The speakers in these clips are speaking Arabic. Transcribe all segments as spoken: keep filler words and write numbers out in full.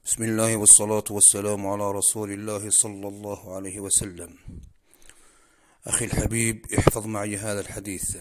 بسم الله والصلاة والسلام على رسول الله صلى الله عليه وسلم. أخي الحبيب، احفظ معي هذا الحديث.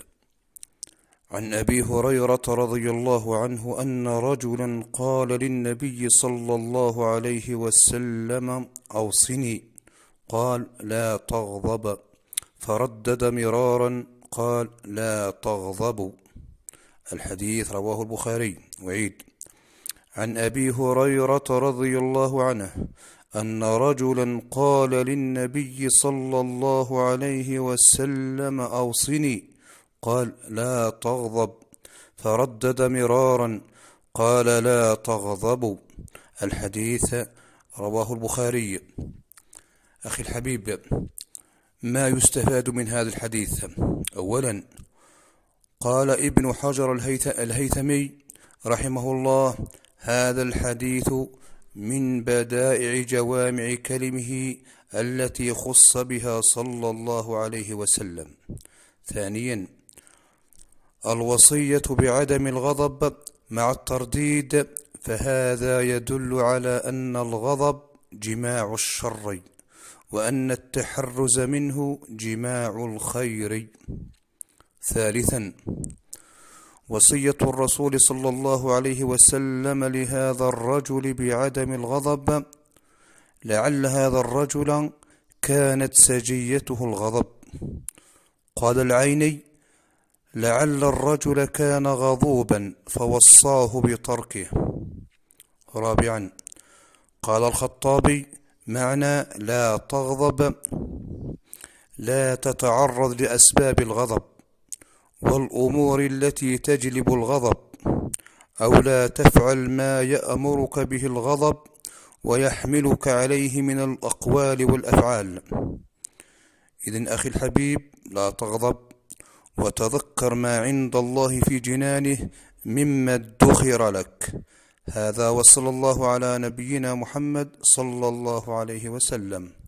عن أبي هريرة رضي الله عنه أن رجلا قال للنبي صلى الله عليه وسلم: أوصني. قال: لا تغضب. فردد مرارا قال: لا تغضب. الحديث رواه البخاري. وعيد: عن أبي هريرة رضي الله عنه أن رجلا قال للنبي صلى الله عليه وسلم: أوصني. قال: لا تغضب. فردد مرارا قال: لا تغضب. الحديث رواه البخاري. أخي الحبيب، ما يستفاد من هذا الحديث؟ أولا، قال ابن حجر الهيثمي رحمه الله: هذا الحديث من بدائع جوامع كلمه التي خص بها صلى الله عليه وسلم. ثانيا، الوصية بعدم الغضب مع الترديد، فهذا يدل على أن الغضب جماع الشر، وأن التحرز منه جماع الخير. ثالثا، وصية الرسول صلى الله عليه وسلم لهذا الرجل بعدم الغضب، لعل هذا الرجل كانت سجيته الغضب. قال العيني: لعل الرجل كان غضوبا فوصاه بتركه. رابعا، قال الخطابي: معنى لا تغضب: لا تتعرض لأسباب الغضب والأمور التي تجلب الغضب، أو لا تفعل ما يأمرك به الغضب ويحملك عليه من الأقوال والأفعال. إذن أخي الحبيب، لا تغضب، وتذكر ما عند الله في جنانه مما ادخر لك. هذا، وصلى الله على نبينا محمد صلى الله عليه وسلم.